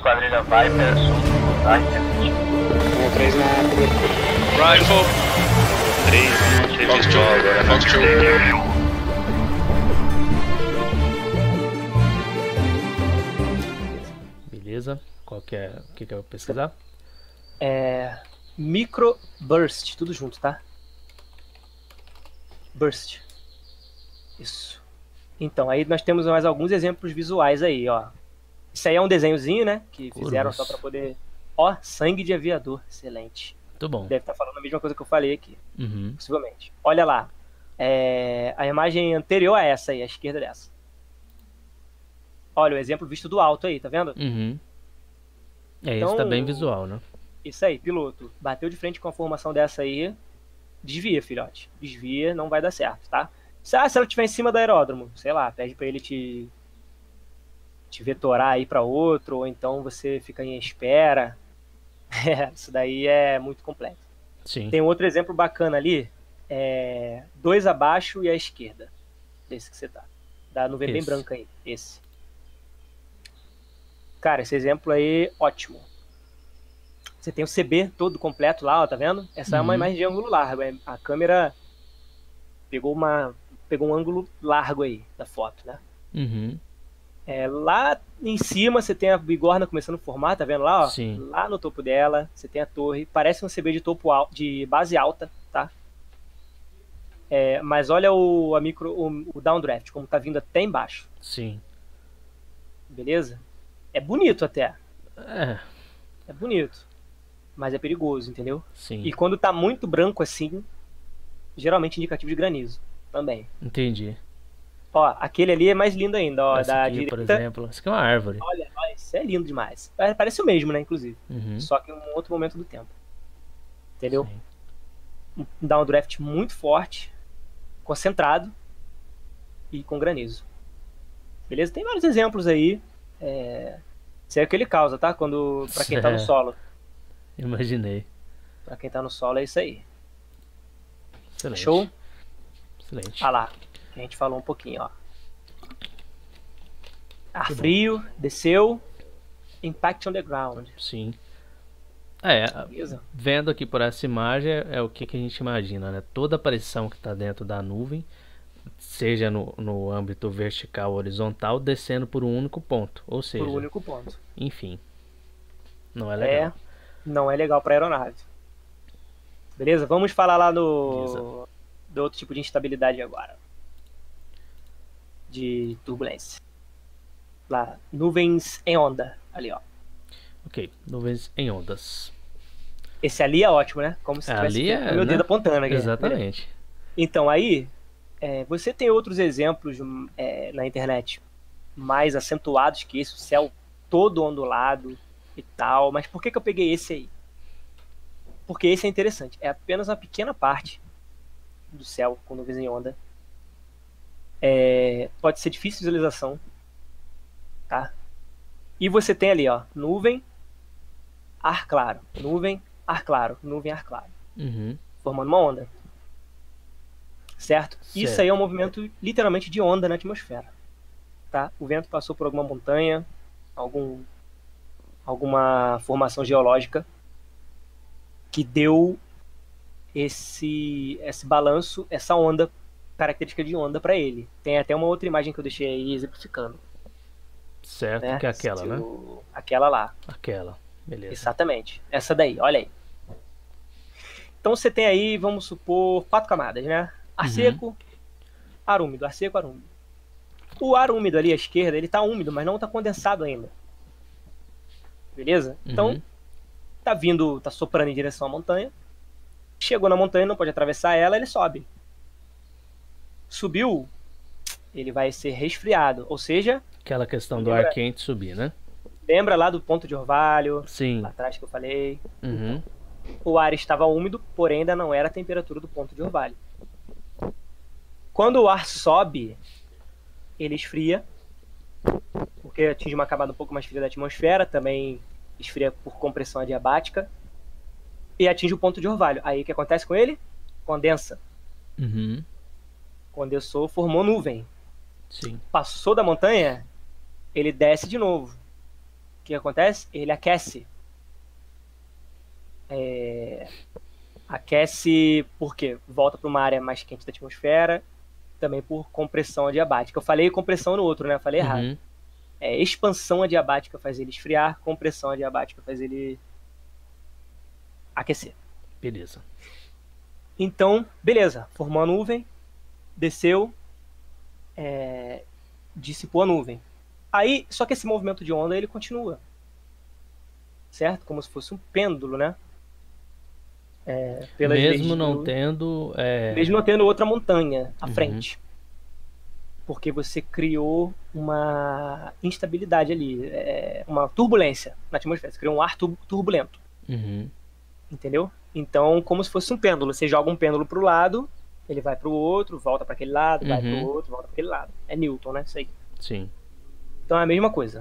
esquadrilha Viper, sul, tá? 3 na cobertura. Rifle. 3, Fox 2 agora. Fox 2. Beleza. O que eu vou pesquisar? Microburst, tudo junto, tá? Burst. Isso. Então, aí nós temos mais alguns exemplos visuais aí, ó. Isso aí é um desenhozinho, né? Que fizeram só pra poder... Ó, sangue de aviador. Excelente. Muito bom. Deve estar falando a mesma coisa que eu falei aqui. Uhum. Possivelmente. Olha lá. A imagem anterior a essa aí, à esquerda dessa. Olha o exemplo visto do alto aí, tá vendo? Uhum. Então, isso tá bem visual, né? Isso aí, piloto. Bateu de frente com a formação dessa aí, desvia, filhote. Desvia, não vai dar certo, tá? Se ela estiver em cima do aeródromo, sei lá, pede pra ele te vetorar aí pra outro, ou então você fica em espera. Isso daí é muito complexo. Sim. Tem um outro exemplo bacana ali, 2 abaixo e à esquerda, desse que você tá. Da nuvem bem branca aí, esse. Cara, esse exemplo aí, ótimo. Você tem o CB todo completo lá, ó, tá vendo? Essa é uma imagem de ângulo largo. A câmera pegou um ângulo largo aí da foto, né? Uhum. Lá em cima você tem a bigorna começando a formar, tá vendo lá, ó? Sim. Lá no topo dela, você tem a torre. Parece um CB de topo alto, de base alta, tá? Mas olha o downdraft, como tá vindo até embaixo. Sim. Beleza? É bonito até. É bonito. Mas é perigoso, entendeu? Sim. E quando tá muito branco assim, geralmente indicativo de granizo também. Entendi. Ó, aquele ali é mais lindo ainda, ó, Essa da aqui, direita. por exemplo. Essa aqui é uma árvore. Olha, isso é lindo demais. Parece o mesmo, né, inclusive. Uhum. Só que em um outro momento do tempo. Entendeu? Sim. Um downdraft muito forte, concentrado e com granizo. Beleza? Tem vários exemplos aí. Isso é o que ele causa, tá? Pra quem tá no solo. Imaginei. Pra quem tá no solo é isso aí. Excelente. Show? Excelente. Ah lá, que a gente falou um pouquinho, ó. Ar frio, desceu, impact on the ground. Sim. Beleza? Vendo aqui por essa imagem, é o que a gente imagina, né? Toda a pressão que está dentro da nuvem, seja no âmbito vertical ou horizontal, descendo por um único ponto. Ou seja, Por um único ponto. enfim, não é legal. Não é legal para aeronave. Beleza? Vamos falar lá do outro tipo de instabilidade agora. De turbulência. Lá, nuvens em onda. Ali, ó. Ok, nuvens em ondas. Esse ali é ótimo, né? Como se tivesse meu dedo apontando aqui. Exatamente. Beleza? Então, aí, você tem outros exemplos na internet mais acentuados que esse, o céu todo ondulado e tal. Mas por que eu peguei esse aí? Porque esse é interessante. É apenas uma pequena parte do céu com nuvens em onda. Pode ser difícil de visualização. Tá? E você tem ali, ó, nuvem, ar claro. Nuvem, ar claro. Nuvem, ar claro. Uhum. Formando uma onda. Certo? Isso aí é um movimento literalmente de onda na atmosfera. Tá? O vento passou por alguma montanha, alguma formação geológica que deu esse balanço, essa onda, característica de onda para ele. Tem até uma outra imagem que eu deixei aí exemplificando. Certo, né? que é aquela, né? Aquela lá. Aquela, beleza. Exatamente. Essa daí, olha aí. Então você tem aí, vamos supor, 4 camadas, né? Ar seco, ar úmido, ar seco, ar úmido. O ar úmido ali à esquerda, ele tá úmido, mas não tá condensado ainda. Beleza? Então, tá soprando em direção à montanha. Chegou na montanha, não pode atravessar ela, ele sobe. Subiu, ele vai ser resfriado, ou seja... Aquela questão do ar quente subir, né? Lembra lá do ponto de orvalho? Sim. Lá atrás que eu falei. Uhum. O ar estava úmido, porém ainda não era a temperatura do ponto de orvalho. Quando o ar sobe, ele esfria, porque atinge uma camada um pouco mais fria da atmosfera, também esfria por compressão adiabática, e atinge o ponto de orvalho. Aí o que acontece com ele? Condensa. Uhum. Condensou, formou nuvem. Sim. Passou da montanha, ele desce de novo. que acontece? Ele aquece. Aquece porque volta para uma área mais quente da atmosfera, também por compressão adiabática. Eu falei compressão no outro, né? Eu falei errado. Uhum. Expansão adiabática faz ele esfriar, compressão adiabática faz ele aquecer. Beleza. Então, beleza, formou a nuvem, desceu, dissipou a nuvem. Aí, só que esse movimento de onda, ele continua. Certo? Como se fosse um pêndulo, né? Pelas leis Mesmo não do- tendo. Mesmo não tendo outra montanha à Uhum. frente. Porque você criou uma instabilidade ali, uma turbulência na atmosfera. Você criou um ar turbulento. Uhum. Entendeu? Então, como se fosse um pêndulo. Você joga um pêndulo pro lado, ele vai pro outro, volta para aquele lado, vai pro outro, volta para aquele lado. É Newton, né? Isso aí. Sim. Então é a mesma coisa.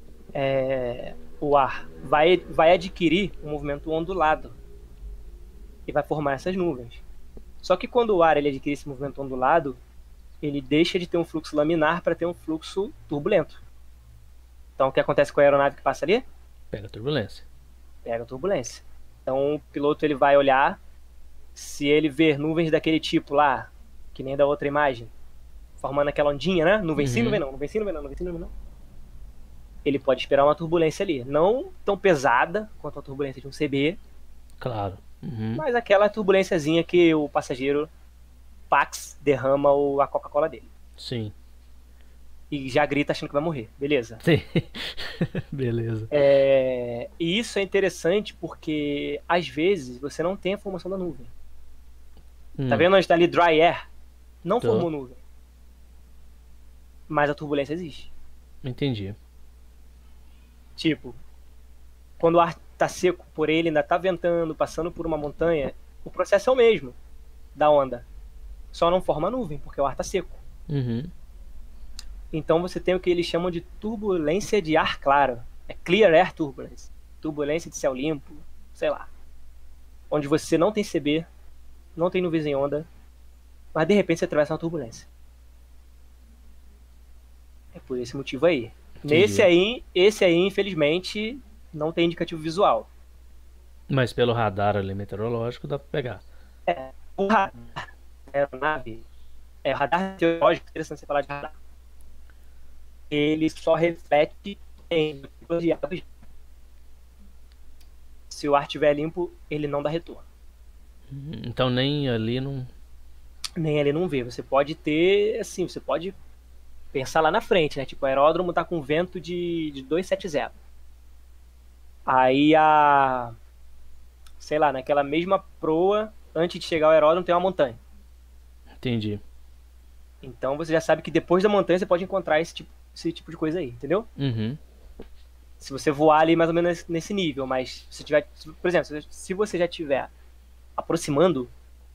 O ar vai adquirir um movimento ondulado e vai formar essas nuvens. Só que quando o ar ele adquire esse movimento ondulado, ele deixa de ter um fluxo laminar para ter um fluxo turbulento. Então o que acontece com a aeronave que passa ali? Pega a turbulência. Pega a turbulência. Então o piloto ele vai olhar, se ele ver nuvens daquele tipo lá, que nem da outra imagem, formando aquela ondinha, né? Nuvem sim, nuvem não, nuvem sim, nuvem não, nuvem sim, nuvem não. Ele pode esperar uma turbulência ali. Não tão pesada quanto a turbulência de um CB, Claro. Uhum. mas aquela turbulênciazinha que o passageiro Pax derrama a Coca-Cola dele. Sim. E já grita achando que vai morrer. Beleza. Sim. Beleza. E isso é interessante porque, às vezes, você não tem a formação da nuvem. Tá vendo onde tá ali dry air? Não Tô. formou nuvem. Mas a turbulência existe. Entendi. Tipo, quando o ar tá seco, por ele ainda tá ventando, passando por uma montanha, o processo é o mesmo da onda. Só não forma nuvem, porque o ar tá seco. Uhum. Então você tem o que eles chamam de turbulência de ar claro. É clear air turbulence. Turbulência de céu limpo, sei lá. Onde você não tem CB, não tem nuvens em onda, mas de repente você atravessa uma turbulência. É por esse motivo aí. Entendi. Esse aí, infelizmente, não tem indicativo visual. Mas pelo radar ali meteorológico dá pra pegar. O radar da aeronave, radar meteorológico, interessante você falar de radar. Ele só reflete em de água. Se o ar estiver limpo, ele não dá retorno. Então nem ali não. Nem ele não vê. Você pode ter, assim, você pode pensar lá na frente, né? Tipo, o aeródromo tá com vento de 270. Aí sei lá, naquela mesma proa, antes de chegar ao aeródromo, tem uma montanha. Entendi. Então você já sabe que depois da montanha você pode encontrar esse tipo de coisa aí, entendeu? Uhum. Se você voar ali mais ou menos nesse nível, mas se tiver, por exemplo, se você já estiver aproximando,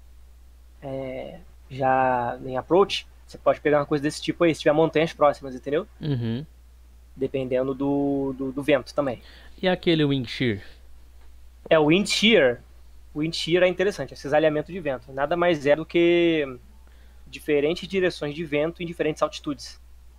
já em approach, você pode pegar uma coisa desse tipo aí, se tiver montanhas próximas, entendeu? Uhum. Dependendo do vento também. E aquele wind shear? O wind shear. O wind shear é interessante, esse cisalhamento de vento. Nada mais é do que diferentes direções de vento em diferentes altitudes.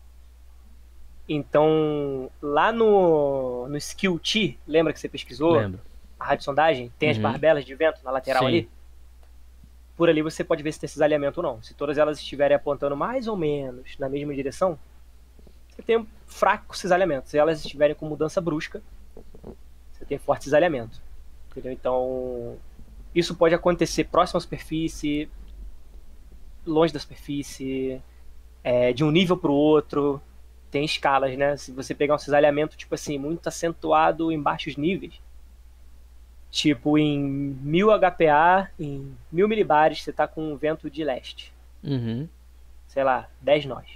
Então, lá no Skill T, lembra que você pesquisou? Lembro. A radiosondagem, tem as barbelas de vento na lateral Sim. ali. Por ali você pode ver se tem cisalhamento ou não. Se todas elas estiverem apontando mais ou menos na mesma direção, você tem um fraco cisalhamento. Se elas estiverem com mudança brusca, você tem forte cisalhamento. Entendeu? Então, isso pode acontecer próximo à superfície, longe da superfície, de um nível para o outro. Tem escalas, né? Se você pegar um cisalhamento, tipo assim, muito acentuado em baixos níveis, tipo em 1000 HPA, em 1000 milibares, você tá com um vento de leste. Uhum. Sei lá, 10 nós.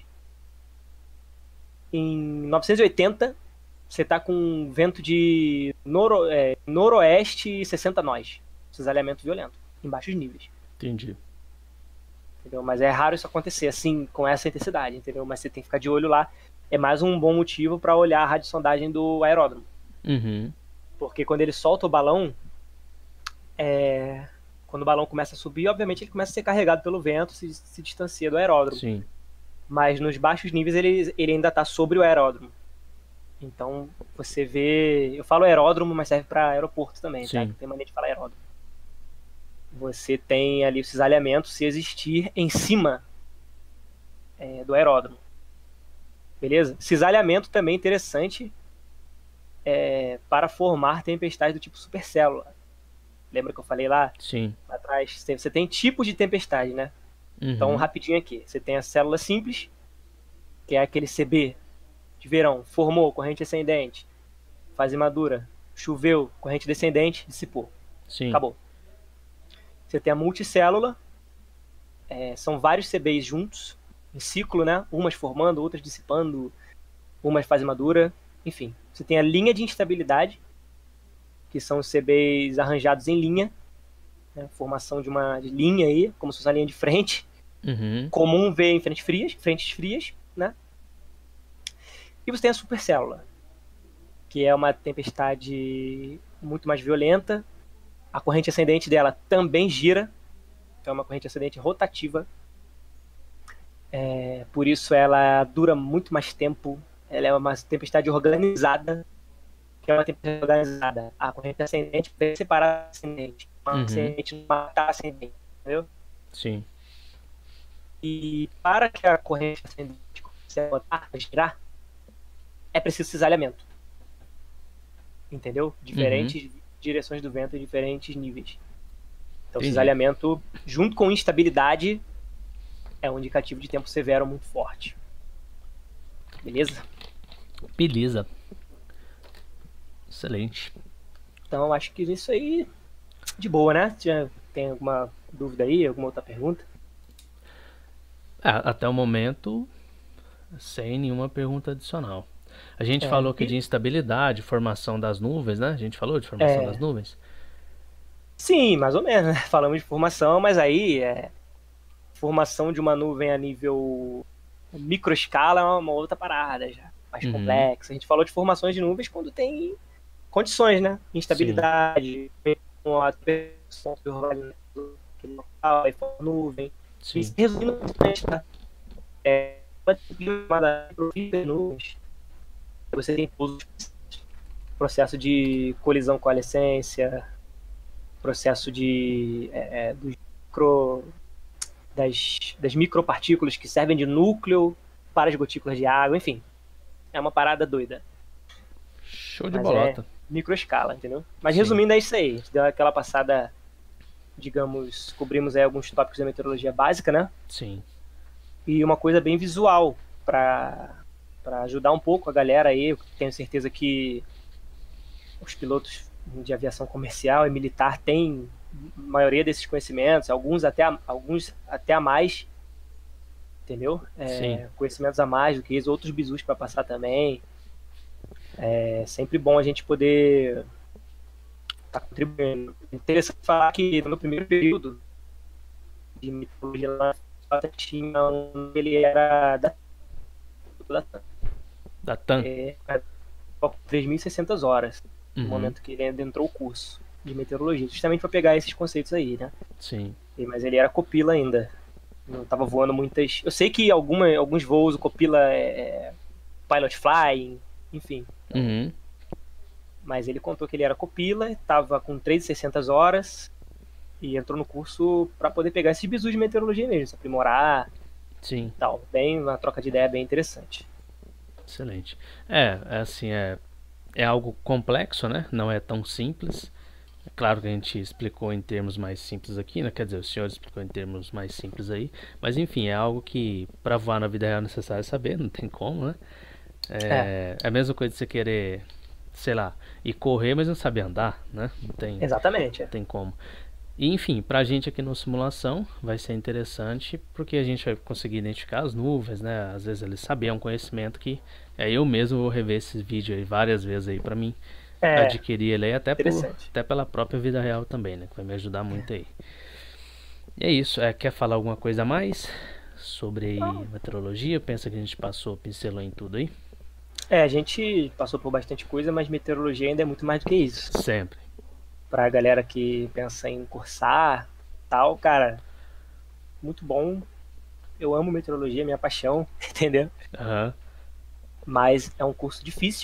Em 980, você tá com um vento de noroeste e 60 nós. Cisalhamento violento, em baixos níveis. Entendi. Entendeu? Mas é raro isso acontecer assim, com essa intensidade, entendeu? Mas você tem que ficar de olho lá. É mais um bom motivo para olhar a radiosondagem do aeródromo. Uhum. Porque quando ele solta o balão, quando o balão começa a subir, obviamente ele começa a ser carregado pelo vento, se distancia do aeródromo. Sim. Mas nos baixos níveis ele ainda está sobre o aeródromo. Então, você vê... Eu falo aeródromo, mas serve para aeroporto também, tá? Sim. Tem mania de falar aeródromo. Você tem ali o cisalhamento se existir em cima do aeródromo. Beleza? Cisalhamento também é interessante para formar tempestades do tipo supercélula. Lembra que eu falei lá Sim. atrás? Você tem tipos de tempestade, né? Então, rapidinho aqui. Você tem a célula simples, que é aquele CB de verão. Formou, corrente ascendente. Fase madura. Choveu, corrente descendente, dissipou. Sim. Acabou. Você tem a multicélula. São vários CBs juntos, em ciclo, né? Umas formando, outras dissipando, umas fase madura. Enfim, você tem a linha de instabilidade, que são os CBs arranjados em linha. Né? Formação de uma linha aí, como se fosse uma linha de frente. Comum ver em frentes frias, né? E você tem a supercélula, que é uma tempestade muito mais violenta. A corrente ascendente dela também gira, é uma corrente ascendente rotativa. Por isso ela dura muito mais tempo. Ela é uma tempestade organizada, que é uma tempestade organizada. A corrente ascendente vai separar a ascendente. A ascendente não mata a ascendente, entendeu? Sim. E para que a corrente ascendente comece a girar, é preciso cisalhamento. Entendeu? Diferentes direções do vento em diferentes níveis. Então, cisalhamento, junto com instabilidade, é um indicativo de tempo severo muito forte. Beleza? Beleza. Excelente. Então, acho que isso aí, de boa, né? Tem alguma dúvida aí? Alguma outra pergunta? Até o momento, sem nenhuma pergunta adicional. A gente falou aqui de instabilidade, formação das nuvens, né? A gente falou de formação das nuvens? Sim, mais ou menos, né? Falamos de formação, mas aí formação de uma nuvem a nível microescala é uma outra parada já, mais complexa. A gente falou de formações de nuvens quando tem condições, né? Instabilidade, uma nuvem. Sim. Isso resumindo bastante, tá? Nuvens. Você tem processo de colisão com a essência, processo das micropartículas que servem de núcleo para as gotículas de água, enfim. É uma parada doida. Show de bolota. Microescala, entendeu? Mas resumindo, é isso aí. A gente deu aquela passada, digamos, cobrimos aí alguns tópicos da meteorologia básica, né? Sim. E uma coisa bem visual para ajudar um pouco a galera aí. Eu tenho certeza que os pilotos de aviação comercial e militar têm a maioria desses conhecimentos, alguns até a mais, entendeu? Conhecimentos a mais do que isso, outros bizus para passar também. É sempre bom a gente poder estar contribuindo. Interessante falar que no meu primeiro período de meteorologia lá tinha ele era da TAM. 3.600 horas no momento que ele adentrou o curso de meteorologia, justamente para pegar esses conceitos aí, né? Sim. Mas ele era copila ainda, não estava voando muitas. Eu sei que alguns voos o copila é pilot flying, enfim. Mas ele contou que ele era copila, estava com 3.600 horas e entrou no curso para poder pegar esses bizus de meteorologia mesmo, se aprimorar. Sim. Tal. Bem, uma troca de ideia bem interessante. Excelente. Assim, é algo complexo, né? Não é tão simples. É claro que a gente explicou em termos mais simples aqui, né? Quer dizer, o senhor explicou em termos mais simples aí. Mas enfim, é algo que para voar na vida real é necessário saber, não tem como, né? É a mesma coisa de você querer, sei lá, ir correr, mas não saber andar, né? Não tem, exatamente. Não tem como. E, enfim, pra gente aqui no simulação vai ser interessante porque a gente vai conseguir identificar as nuvens, né? Às vezes eles sabiam um conhecimento que eu mesmo vou rever esses vídeos aí várias vezes aí pra mim adquirir ele aí até pela própria vida real também, né? Que vai me ajudar muito aí. E é isso. Quer falar alguma coisa a mais sobre meteorologia? Pensa que a gente pincelou em tudo aí? A gente passou por bastante coisa, mas meteorologia ainda é muito mais do que isso. Sempre. Pra galera que pensa em cursar, tal, cara, muito bom. Eu amo meteorologia, minha paixão, entendeu? Uhum. Mas é um curso difícil,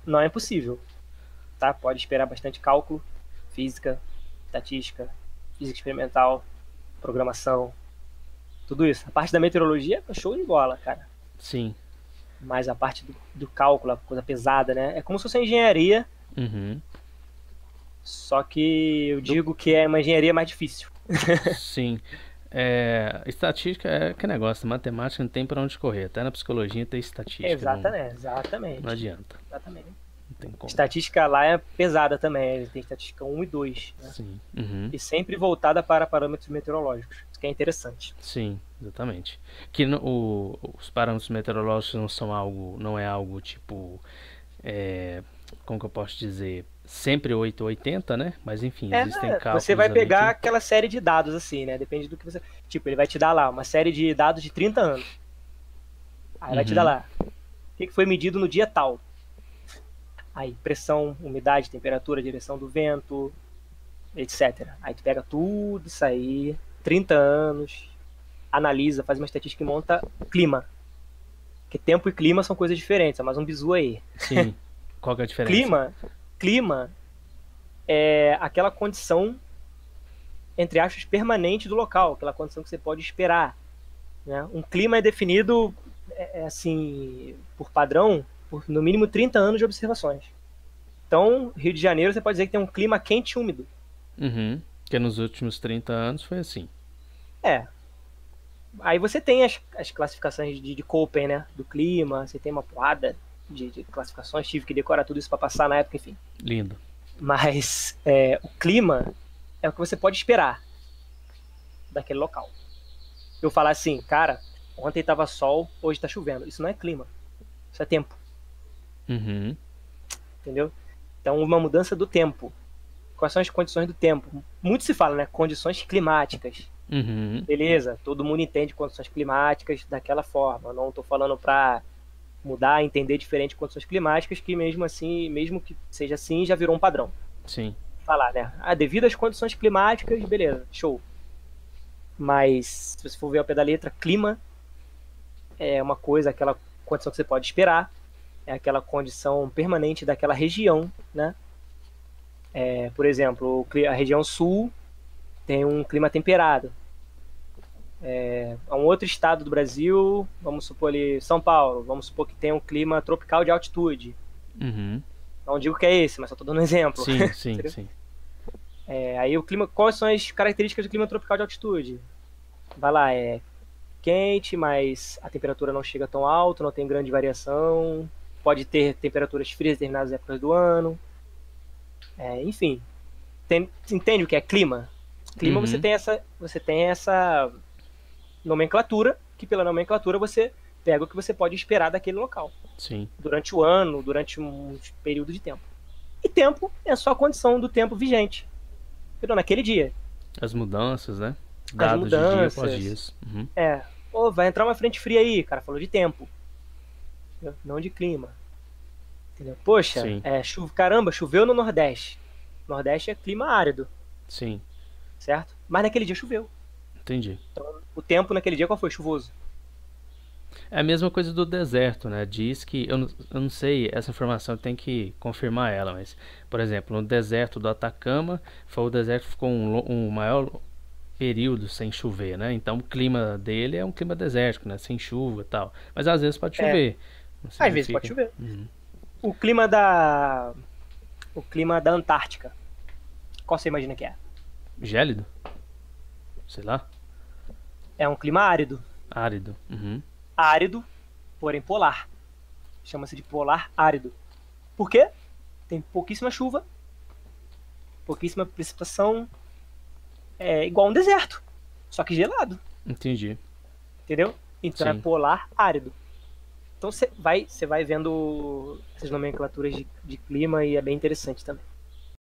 não é impossível, tá? Pode esperar bastante cálculo, física, estatística, física experimental, programação, tudo isso. A parte da meteorologia é show de bola, cara. Sim. Mas a parte do cálculo, a coisa pesada, né? É como se fosse uma engenharia, Uhum. só que eu digo que é uma engenharia mais difícil. Sim. Estatística é que negócio, matemática não tem pra onde correr. Até na psicologia tem estatística. Exatamente. Não adianta. Exatamente. Não tem como. Estatística lá é pesada também. Tem estatística 1 e 2, né? Sim. Uhum. E sempre voltada para parâmetros meteorológicos. Isso que é interessante. Sim, exatamente. Que os parâmetros meteorológicos não é algo tipo, como que eu posso dizer, sempre 880, né? Mas enfim, existem cálculos você vai ali pegar aquela série de dados assim, né? Depende do que você... Tipo, ele vai te dar lá uma série de dados de 30 anos. Aí vai te dar lá o que foi medido no dia tal. Aí, pressão, umidade, temperatura, direção do vento, etc. Aí tu pega tudo isso aí, 30 anos, analisa, faz uma estatística e monta clima. Porque tempo e clima são coisas diferentes, é mais um bizu aí. Sim. Qual que é a diferença? Clima é aquela condição, entre aspas, permanente do local, aquela condição que você pode esperar, né? Um clima é definido, assim, por padrão, por no mínimo 30 anos de observações. Então, Rio de Janeiro, você pode dizer que tem um clima quente e úmido. Uhum. Que nos últimos 30 anos foi assim. Aí você tem as classificações de Köppen, né? Do clima, você tem uma porrada de classificações, tive que decorar tudo isso para passar na época, enfim. Lindo. Mas o clima é o que você pode esperar daquele local. Eu falar assim, cara, ontem tava sol, hoje tá chovendo. Isso não é clima, isso é tempo. Uhum. Entendeu? Então, uma mudança do tempo. Quais são as condições do tempo? Muito se fala, né? Condições climáticas. Uhum. Beleza, todo mundo entende condições climáticas daquela forma. Eu não estou falando para mudar, entender diferente condições climáticas, que mesmo assim, mesmo que seja assim, já virou um padrão. Sim. Falar, né? Devido às condições climáticas, beleza, show. Mas, se você for ver ao pé da letra, clima é uma coisa, aquela condição que você pode esperar, é aquela condição permanente daquela região, né? Por exemplo, a região sul tem um clima temperado. Um outro estado do Brasil, vamos supor ali, São Paulo, vamos supor que tem um clima tropical de altitude. Uhum. Não digo que é esse, mas só estou dando um exemplo. Sim. Aí o clima, quais são as características do clima tropical de altitude? Vai lá, é quente, mas a temperatura não chega tão alto, não tem grande variação, pode ter temperaturas frias em determinadas épocas do ano. Enfim, entende o que é clima? Clima, Uhum. você tem essa nomenclatura, que pela nomenclatura você pega o que você pode esperar daquele local. Sim. Durante o ano, durante um período de tempo. E tempo é só a condição do tempo vigente. Entendeu? Naquele dia. As mudanças, né? Dados de dia após dias. Uhum. Vai entrar uma frente fria aí, cara falou de tempo. Entendeu? Não de clima. Entendeu? Poxa, Sim. caramba, choveu no Nordeste. Nordeste é clima árido. Sim. Certo? Mas naquele dia choveu. Entendi. Então, o tempo naquele dia qual foi? Chuvoso. É a mesma coisa do deserto, né? Diz que, eu não sei, essa informação tem que confirmar ela, mas, por exemplo, no deserto do Atacama, foi o deserto que ficou um maior período sem chover, né? Então o clima dele é um clima desértico, né? Sem chuva e tal. Mas às vezes pode chover. Às vezes pode chover. Uhum. O clima da Antártica, qual você imagina que é? Gélido? Sei lá. É um clima árido. Árido. Uhum. Árido, porém polar. Chama-se de polar árido. Por quê? Tem pouquíssima chuva, pouquíssima precipitação. É igual um deserto, só que gelado. Entendi. Entendeu? Então Sim. é polar árido. Então você vai vendo essas nomenclaturas de clima e é bem interessante também.